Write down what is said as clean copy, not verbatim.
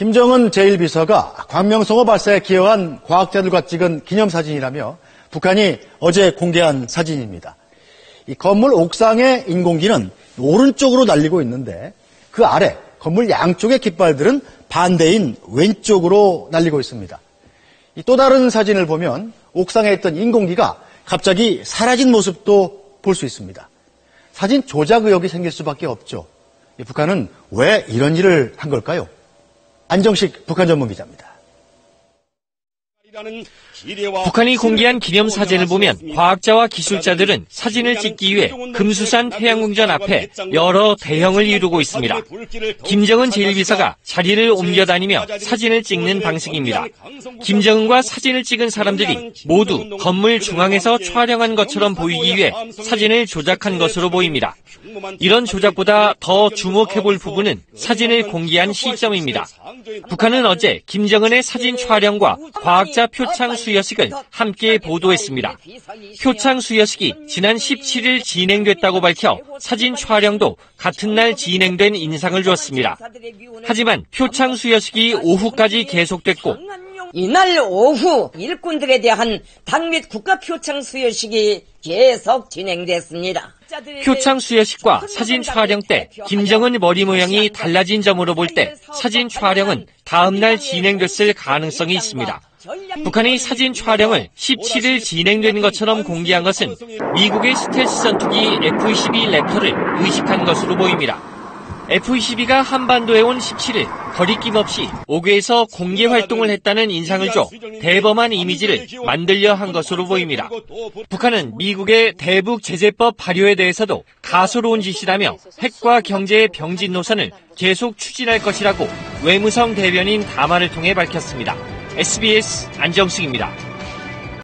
김정은 제1비서가 광명성호 발사에 기여한 과학자들과 찍은 기념사진이라며 북한이 어제 공개한 사진입니다. 이 건물 옥상의 인공기는 오른쪽으로 날리고 있는데 그 아래 건물 양쪽의 깃발들은 반대인 왼쪽으로 날리고 있습니다. 또 다른 사진을 보면 옥상에 있던 인공기가 갑자기 사라진 모습도 볼 수 있습니다. 사진 조작 의혹이 생길 수밖에 없죠. 북한은 왜 이런 일을 한 걸까요? 안정식 북한 전문기자입니다. 북한이 공개한 기념사진을 보면 과학자와 기술자들은 사진을 찍기 위해 금수산 태양궁전 앞에 여러 대형을 이루고 있습니다. 김정은 제1비서가 자리를 옮겨다니며 사진을 찍는 방식입니다. 김정은과 사진을 찍은 사람들이 모두 건물 중앙에서 촬영한 것처럼 보이기 위해 사진을 조작한 것으로 보입니다. 이런 조작보다 더 주목해볼 부분은 사진을 공개한 시점입니다. 북한은 어제 김정은의 사진 촬영과 과학자 표창 수여식을 함께 보도했습니다. 표창 수여식이 지난 17일 진행됐다고 밝혀 사진 촬영도 같은 날 진행된 인상을 주었습니다. 하지만 표창 수여식이 오후까지 계속됐고 이날 오후 일꾼들에 대한 당 및 국가 표창 수여식이 계속 진행됐습니다. 표창 수여식과 사진 촬영 때 김정은 머리 모양이 달라진 점으로 볼 때 사진 촬영은 다음 날 진행됐을 가능성이 있습니다. 북한이 사진 촬영을 17일 진행된 것처럼 공개한 것은 미국의 스텔스 전투기 F-22 랩터를 의식한 것으로 보입니다. F-22가 한반도에 온 17일 거리낌 없이 옥외에서 공개 활동을 했다는 인상을 줘 대범한 이미지를 만들려 한 것으로 보입니다. 북한은 미국의 대북 제재법 발효에 대해서도 가소로운 짓이라며 핵과 경제의 병진 노선을 계속 추진할 것이라고 외무성 대변인 담화를 통해 밝혔습니다. SBS 안정식입니다.